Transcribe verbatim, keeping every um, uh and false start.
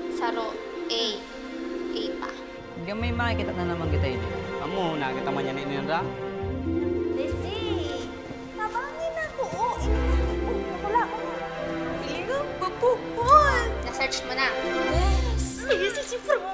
Saro, A. A pa. Hindi may makikita na naman kita ini. Amo, nakita man yan ni Nindra. Desi, tabangin ako. Oh, ini na. Oh, nakala ko na. Pili nga, papuhon. Na-search mo na. Yes. Yes, si Fro.